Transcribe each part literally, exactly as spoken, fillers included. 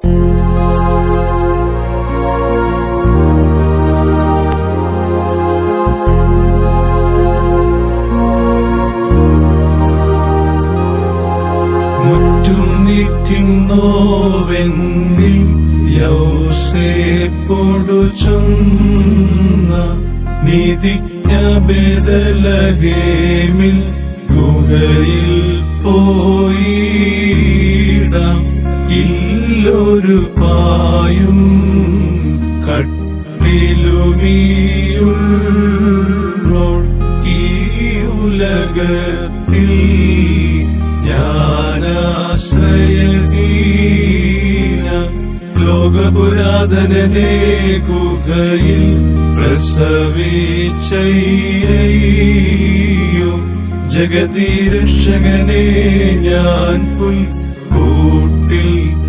മുറ്റുനിൽക്കുന്നോവെന്നിൽ യൗസേപ്പോടു ചൊന്ന നീതിജ്ഞ ബേഥലഹേമിൽ ഗുഹയിൽ പോയിടാം. ഇല്ലൊരു പായും കട്ടിലുമീയുള്ളോൾ ഈ ഉലകത്തിൽ ഞാനാശ്രയഹീന. ലോകപുരാതനനെ ഗുഹയിൽ പ്രസവിച്ചയ്യോ. ജഗതീരക്ഷകനെ ഞാൻ പുൽക്കൂട്ടിൽ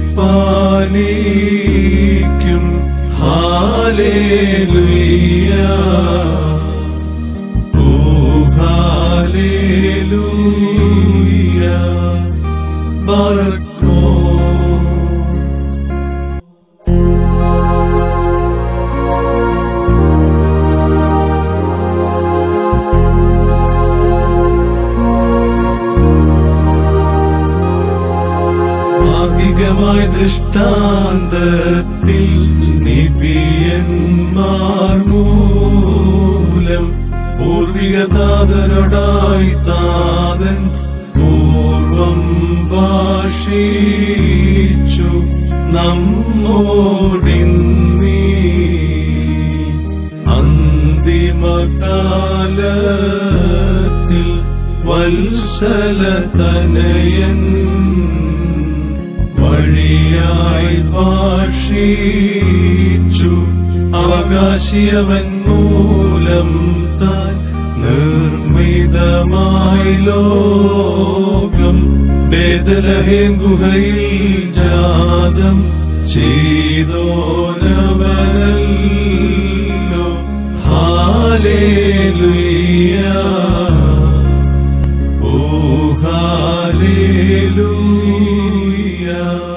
പാലിക്കും. ഹാലേലൂയ, ഓ ഹാലേലൂയ. ബാറക്കോ ഭാഗികമായ ദൃഷ്ടാന്തത്തിൽ നിബിയന്മാർ മൂലം പൂർവിക താതനോടായി താതൻ പൂർവം ഭാഷിച്ചു നമ്മോടിന്നീ അന്തിമകാലത്തിൽ വത്സലതനയൻ വഴിയായി ഭാഷിച്ചു. അവകാശിയവൻ മൂലം താൻ നിർമ്മിതമായി ലോകം ബേഥലഹേം ഗുഹയിൽ ജാതം ചെയ്തോനവനല്ലോ. ഹാലേലൂയ, ഓ ഹാലേലൂയ.